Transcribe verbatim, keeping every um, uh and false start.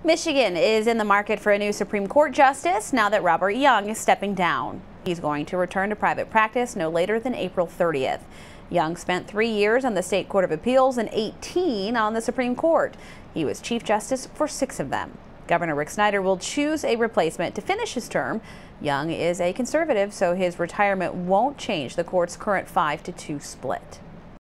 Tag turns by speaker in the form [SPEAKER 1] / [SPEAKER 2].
[SPEAKER 1] Michigan is in the market for a new Supreme Court justice now that Robert Young is stepping down. He's going to return to private practice no later than April thirtieth. Young spent three years on the State Court of Appeals and eighteen on the Supreme Court. He was Chief Justice for six of them. Governor Rick Snyder will choose a replacement to finish his term. Young is a conservative, so his retirement won't change the court's current five to two split.